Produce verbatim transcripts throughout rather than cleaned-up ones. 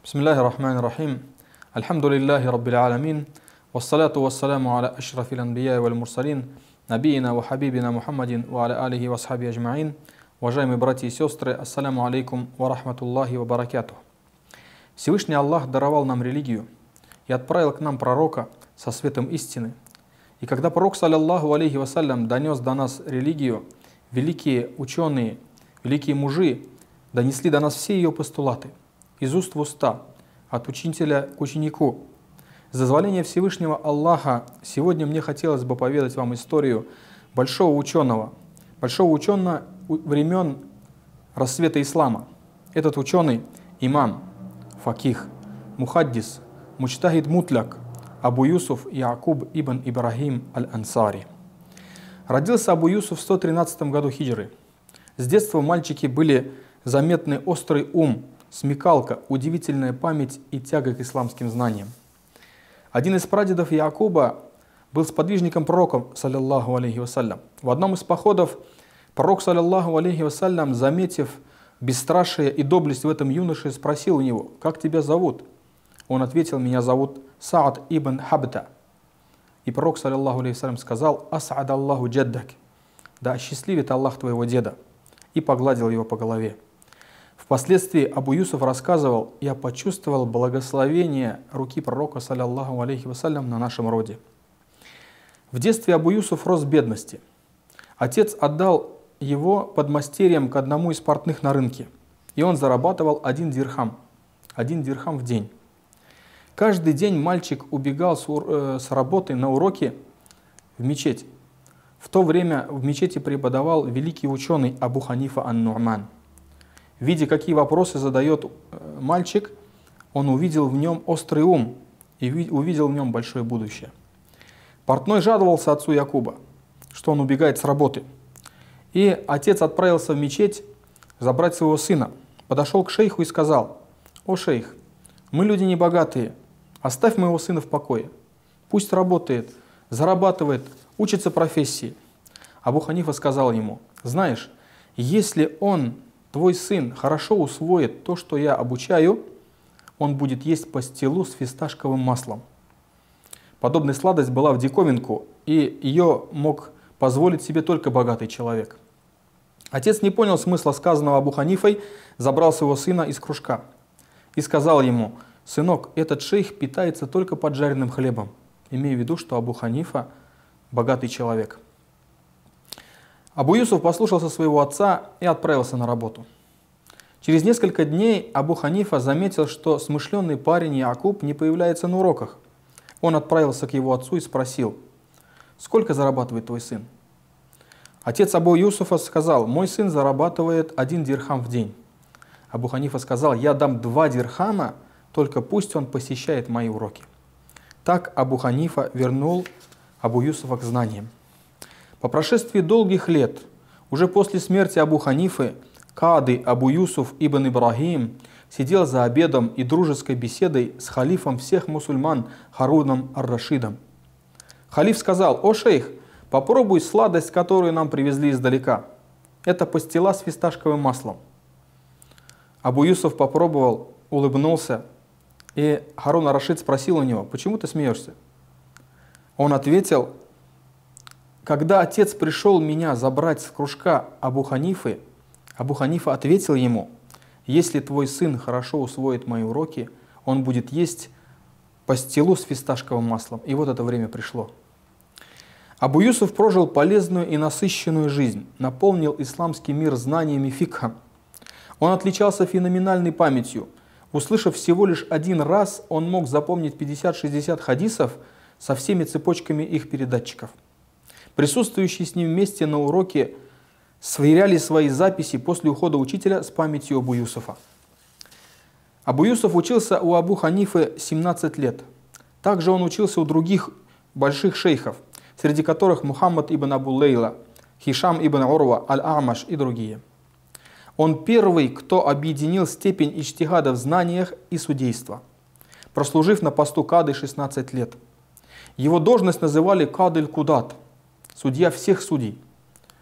Бисмиллахи рахмани рахим. Альхамдулиллахи раббил аламин. Вассаляту вассаляму аля ашрафил анбия валь мурсалин. Набиина ва хабибина Мухаммадин ва аля алихи ва асхаби аджмаин. Уважаемые братья и сестры, ассаляму алейкум ва рахматуллахи ва баракатух. Всевышний Аллах даровал нам религию и отправил к нам пророка со светом истины. И когда пророк, саллаллаху алейхи вассалям, донес до нас религию, великие ученые, великие мужи донесли до нас все ее постулаты, из уст в уста, от учителя к ученику. С дозволения Всевышнего Аллаха сегодня мне хотелось бы поведать вам историю большого ученого, большого ученого времен расцвета ислама. Этот ученый – имам, факих, мухаддис, мучтахид мутляк, Абу Юсуф Яакуб ибн Ибрахим аль-Ансари. Родился Абу Юсуф в сто тринадцатом году хиджры. С детства мальчики были заметны острый ум, смекалка, удивительная память и тяга к исламским знаниям. Один из прадедов Яакуба был сподвижником пророка, саллаллаху алейхи вассалям. В одном из походов пророк, саллаллаху алейхи вассалям, заметив бесстрашие и доблесть в этом юноше, спросил у него: «Как тебя зовут?» Он ответил: «Меня зовут Саад ибн Хабта». И пророк, саллаллаху алейхи вассалям, сказал: «Ас'ад Аллаху джаддак», да осчастливит Аллах твоего деда, и погладил его по голове. Впоследствии Абу Юсуф рассказывал: «Я почувствовал благословение руки пророка, саллаллаху алейхи вассалям, на нашем роде». В детстве Абу Юсуф рос в бедности. Отец отдал его подмастерьем к одному из портных на рынке, и он зарабатывал один дирхам, один дирхам в день. Каждый день мальчик убегал с, э, с работы на уроки в мечеть. В то время в мечети преподавал великий ученый Абу Ханифа ан-Ну'ман. Видя, какие вопросы задает мальчик, он увидел в нем острый ум и увидел в нем большое будущее. Портной жаловался отцу Якуба, что он убегает с работы. И отец отправился в мечеть забрать своего сына. Подошел к шейху и сказал: «О шейх, мы люди небогатые, оставь моего сына в покое. Пусть работает, зарабатывает, учится профессии». Абу Ханифа сказал ему: «Знаешь, если он, твой сын, хорошо усвоит то, что я обучаю, он будет есть пастилу с фисташковым маслом». Подобная сладость была в диковинку, и ее мог позволить себе только богатый человек. Отец не понял смысла сказанного Абу Ханифой, забрал своего сына из кружка и сказал ему: «Сынок, этот шейх питается только поджаренным хлебом», имея в виду, что Абу Ханифа богатый человек. Абу Юсуф послушался своего отца и отправился на работу. Через несколько дней Абу Ханифа заметил, что смышленый парень Яакуб не появляется на уроках. Он отправился к его отцу и спросил: «Сколько зарабатывает твой сын?» Отец Абу Юсуфа сказал: «Мой сын зарабатывает один дирхам в день». Абу Ханифа сказал: «Я дам два дирхама, только пусть он посещает мои уроки». Так Абу Ханифа вернул Абу Юсуфа к знаниям. По прошествии долгих лет, уже после смерти Абу Ханифы, кады Абу Юсуф ибн Ибрахим сидел за обедом и дружеской беседой с халифом всех мусульман Харуном ар-Рашидом. Халиф сказал: «О шейх, попробуй сладость, которую нам привезли издалека. Это пастила с фисташковым маслом». Абу Юсуф попробовал, улыбнулся, и Харун ар-Рашид спросил у него: «Почему ты смеешься?» Он ответил: «Когда отец пришел меня забрать с кружка Абу Ханифы, Абу Ханифа ответил ему: если твой сын хорошо усвоит мои уроки, он будет есть пастилу с фисташковым маслом». И вот это время пришло. Абу Юсуф прожил полезную и насыщенную жизнь, наполнил исламский мир знаниями фикха. Он отличался феноменальной памятью. Услышав всего лишь один раз, он мог запомнить пятьдесят-шестьдесят хадисов со всеми цепочками их передатчиков. Присутствующие с ним вместе на уроке сверяли свои записи после ухода учителя с памятью Абу Юсуфа. Абу Юсуф учился у Абу Ханифы семнадцать лет. Также он учился у других больших шейхов, среди которых Мухаммад ибн Абу Лейла, Хишам ибн Урва, Аль-Амаш и другие. Он первый, кто объединил степень иджтихада в знаниях и судейства, прослужив на посту кады шестнадцать лет. Его должность называли кадыль-кудат, судья всех судей.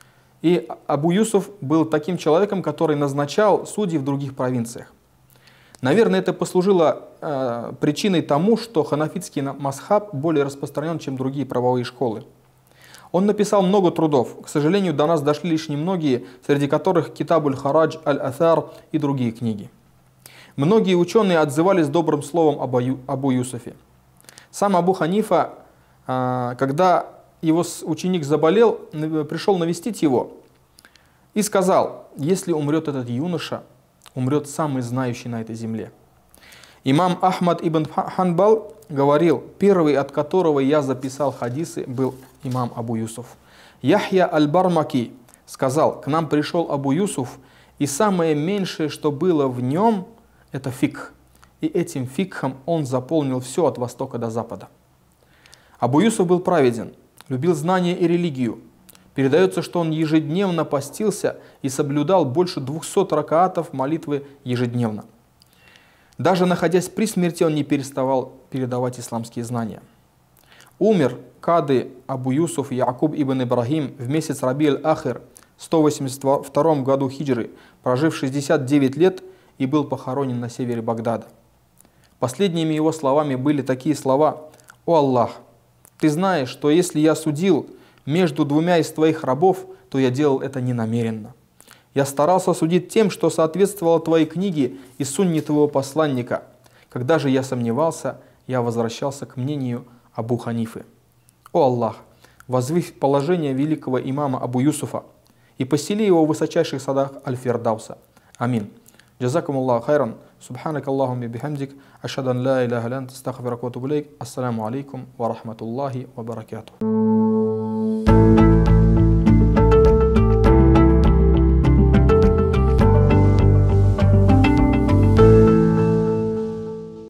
И Абу Юсуф был таким человеком, который назначал судей в других провинциях. Наверное, это послужило э, причиной тому, что ханафитский мазхаб более распространен, чем другие правовые школы. Он написал много трудов. К сожалению, до нас дошли лишь немногие, среди которых Китабуль Харадж, Аль-Аthар и другие книги. Многие ученые отзывались добрым словом об Абу Юсуфе. Сам Абу Ханифа, э, когда его ученик заболел, пришел навестить его и сказал: если умрет этот юноша, умрет самый знающий на этой земле. Имам Ахмад ибн Ханбал говорил: первый, от которого я записал хадисы, был имам Абу Юсуф. Яхья аль-Бармаки сказал: к нам пришел Абу Юсуф, и самое меньшее, что было в нем, это фикх. И этим фикхом он заполнил все от востока до запада. Абу Юсуф был праведен, любил знания и религию. Передается, что он ежедневно постился и соблюдал больше двухсот ракаатов молитвы ежедневно. Даже находясь при смерти, он не переставал передавать исламские знания. Умер кады Абу Юсуф Якуб ибн Ибрахим в месяц Рабиль-Ахир в сто восемьдесят втором году хиджры, прожив шестьдесят девять лет, и был похоронен на севере Багдада. Последними его словами были такие слова: «О Аллах, ты знаешь, что если я судил между двумя из твоих рабов, то я делал это ненамеренно. Я старался судить тем, что соответствовало твоей книге и сунне твоего посланника. Когда же я сомневался, я возвращался к мнению Абу Ханифы. О Аллах, возвысь положение великого имама Абу Юсуфа и посели его в высочайших садах Аль-Фирдауса. Амин. Джазакум Аллаху хайран. Субханак Аллахумма бихамдик. Ашхаду ан ла иляха илля анта, астагфирука ва атубу илейк. Ассаламу алейкум ва рахматуллахи ва баракатух.